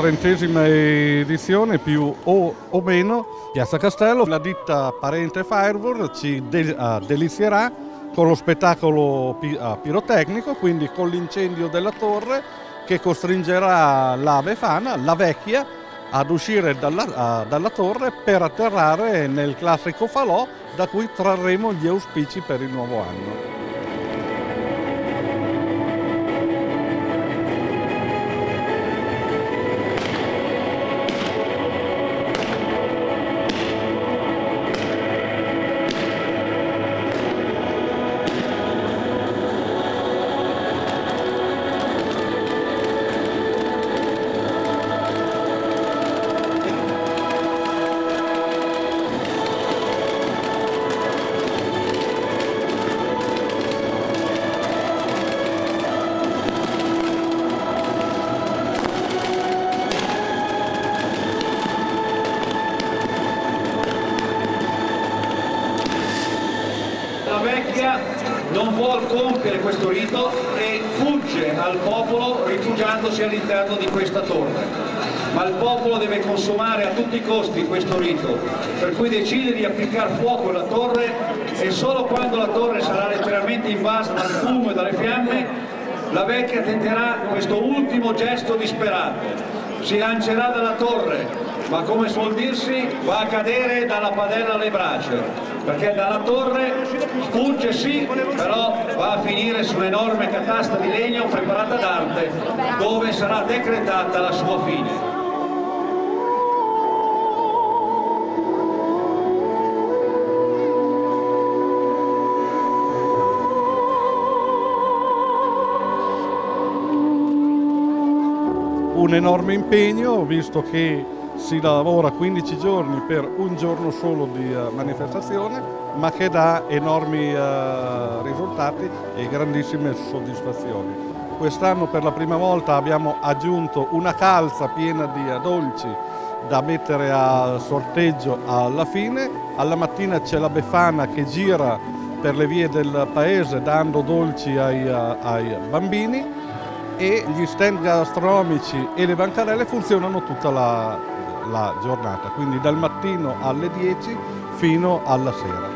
30ª edizione più o meno Piazza Castello. La ditta parente Firework ci delizierà con lo spettacolo pirotecnico, quindi con l'incendio della torre che costringerà la Befana, la vecchia, ad uscire dalla torre per atterrare nel classico falò da cui trarremo gli auspici per il nuovo anno. La vecchia non vuol compiere questo rito e fugge al popolo rifugiandosi all'interno di questa torre, ma il popolo deve consumare a tutti i costi questo rito, per cui decide di appiccare fuoco alla torre e solo quando la torre sarà letteralmente invasa dal fumo e dalle fiamme, la vecchia tenterà questo ultimo gesto disperato. Si lancerà dalla torre, ma come suol dirsi va a cadere dalla padella alle braccia, perché dalla torre fugge sì, però va a finire su un'enorme catasta di legno preparata d'arte dove sarà decretata la sua fine. Un enorme impegno, visto che si lavora 15 giorni per un giorno solo di manifestazione, ma che dà enormi risultati e grandissime soddisfazioni. Quest'anno per la prima volta abbiamo aggiunto una calza piena di dolci da mettere a sorteggio alla fine. Alla mattina c'è la Befana che gira per le vie del paese dando dolci ai bambini, e gli stand gastronomici e le bancarelle funzionano tutta la giornata, quindi dal mattino alle 10 fino alla sera.